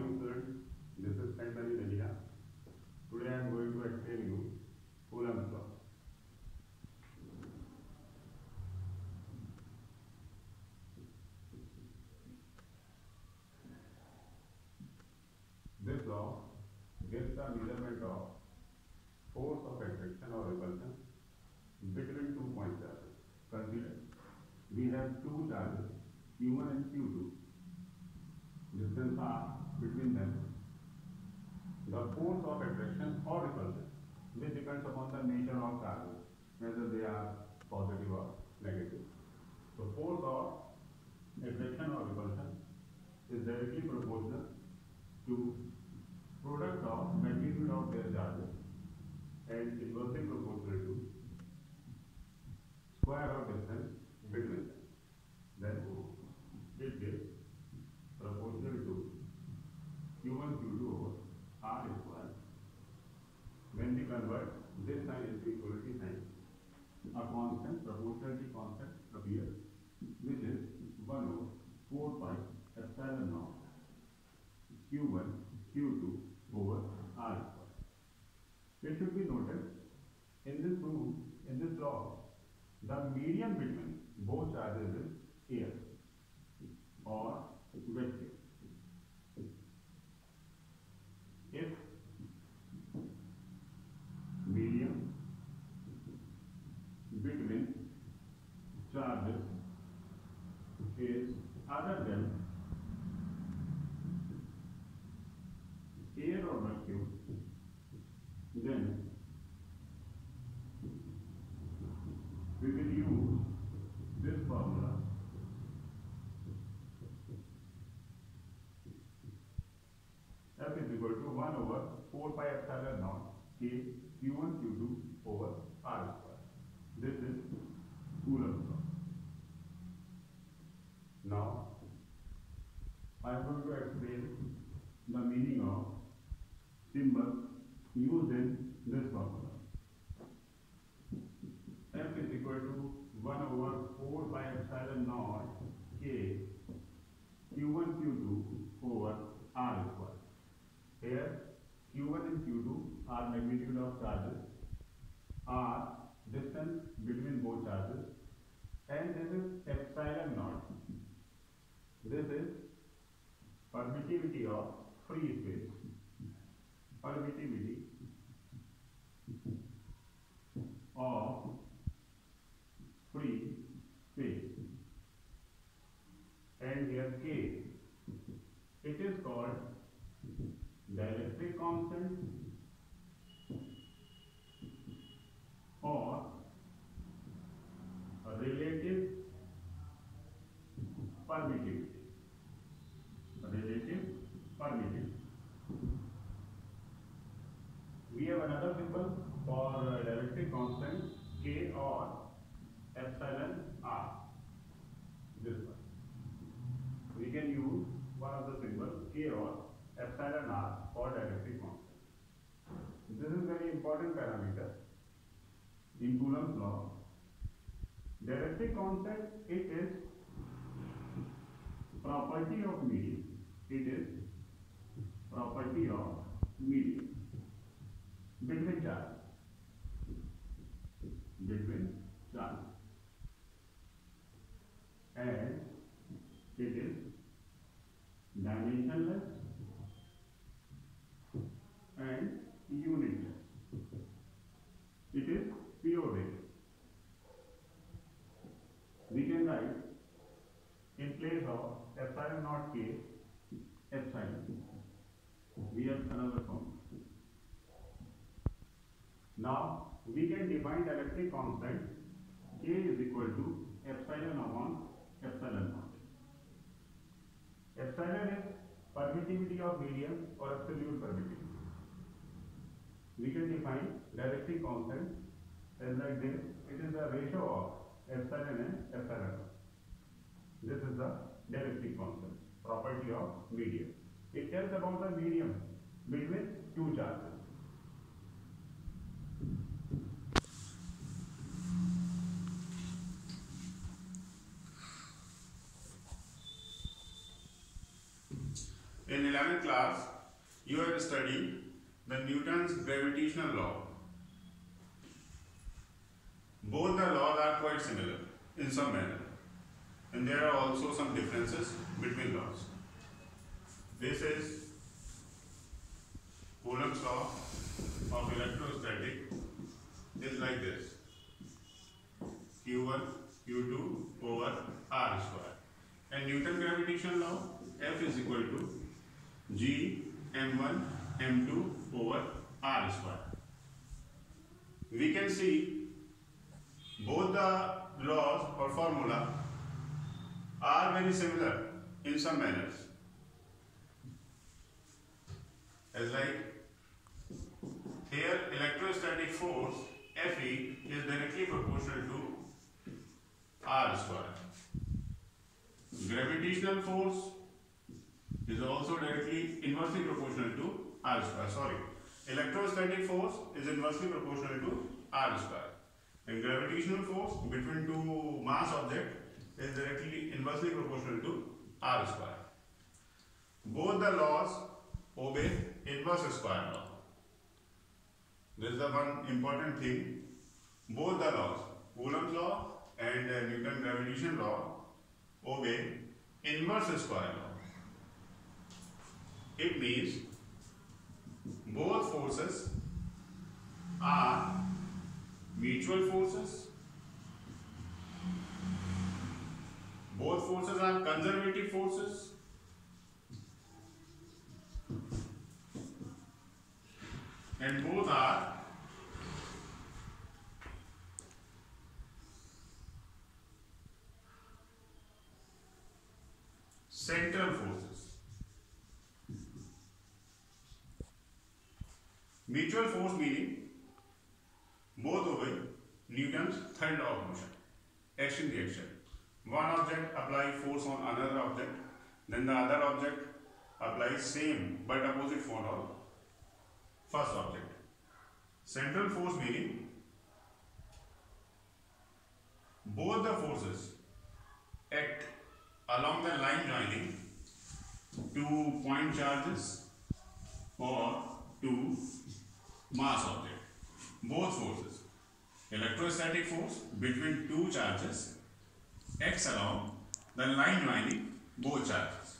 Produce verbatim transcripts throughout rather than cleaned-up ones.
morning students, this is Kantani Dalia. Today I am going to explain you Coulomb's law. This law gives the measurement of force of attraction or repulsion between two point charges. Consider we have two charges Q one and Q two. Distance r between them. The force of attraction or repulsion, which depends upon the nature of charges, whether they are positive or negative. So force of attraction or repulsion is directly proportional to product of magnitude of their charges and inversely proportional to square of distance between them. Then it gives proportional to Q one Q two over R square. When we convert this sign into equality sign, a constant, proportionality constant appears, which is one over four pi epsilon naught Q one Q two over R square. It should be noted in this rule, in this law, the medium between both charges is air or vacuum. If medium between charges is other than air or vacuum, then we will use this formula F is equal to one over four pi epsilon naught K Q one Q two over R square. This is Coulomb's law. Now, I am going to explain the meaning of symbols used in this formula. F is equal to one over four pi epsilon naught K Q one Q two over R square. Here Q one and Q two are magnitude of charges, R distance between both charges, and this is epsilon naught. This is permittivity of free space. Permittivity of free space. And here K, it is called dielectric constant or relative permittivity. Relative permittivity. We have another symbol for dielectric constant K or epsilon R. This one. We can use one of the symbols K or epsilon R for dielectric constant. This is very important parameter in Coulomb's law. Dielectric constant, it is property of medium. It is property of medium between charges. Between charges. And it is dimensionless and unitless. It is periodic. We can write in place of epsilon naught K, epsilon. We have another form. Now we can define dielectric constant K is equal to epsilon upon epsilon naught. Epsilon is permittivity of medium or absolute permittivity. We can define dielectric constant as like this. It is the ratio of epsilon and epsilon naught. This is the dielectric constant, property of medium. It tells about the medium between two charges. in eleventh class, you have studied the Newton's gravitational law. Both the laws are quite similar in some manner, and there are also some differences between laws. This is Coulomb's law of electrostatic is like this: Q one Q two over R square. And Newton gravitational law, F is equal to G m one m two over R square. We can see both the laws or formula are very similar in some manners. As like here, electrostatic force F E is directly proportional to R square. Gravitational force is also directly inversely proportional to R square. Sorry, electrostatic force is inversely proportional to R square, and gravitational force between two mass objects is directly inversely proportional to R square. Both the laws obey inverse square law. This is the one important thing. Both the laws, Coulomb's law and uh, Newton gravitation law, obey inverse square law. It means both forces are mutual forces. Both forces are conservative forces. And both are central forces. Mutual force meaning both obey Newton's third law of motion, action reaction. One object applies force on another object, then the other object applies same but opposite force on first object. Central force meaning both the forces act along the line joining two point charges or two mass object. Both forces, electrostatic force between two charges acts along the line joining both charges.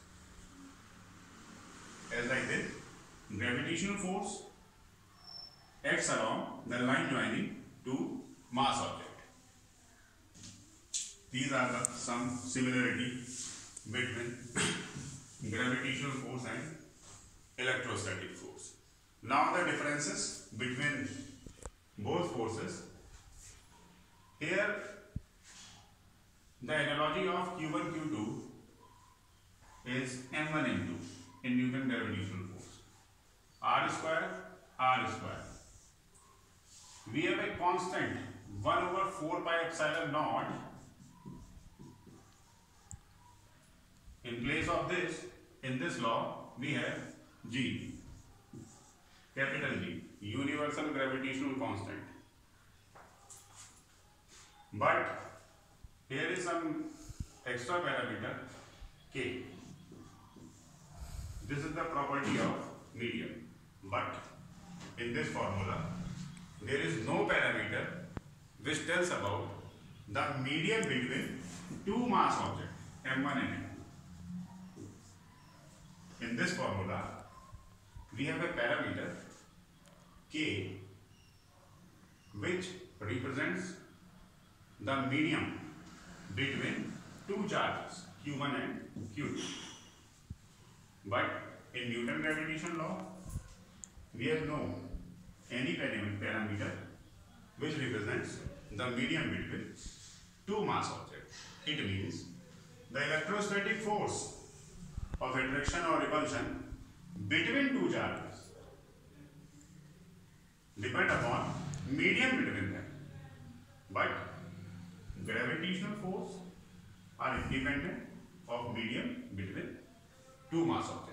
As like this, gravitational force acts along the line joining two mass object. These are the some similarity between gravitational force and electrostatic force. Now the differences between both forces. Here the analogy of Q one Q two is m one m two in Newton gravitational force. R square R square. We have a constant one over four pi epsilon naught. In place of this, in this law, we have G, capital G, universal gravitational constant. But here is some extra parameter K. This is the property of medium. But in this formula, there is no parameter which tells about the medium between two mass objects, m one and m two. In this formula, we have a parameter K which represents the medium between two charges Q one and Q two. But in Newton gravitation law, we have no any parameter which represents the medium between two mass objects. It means the electrostatic force of attraction or repulsion between two charges depend upon medium between them. But gravitational force are independent of medium between two mass objects.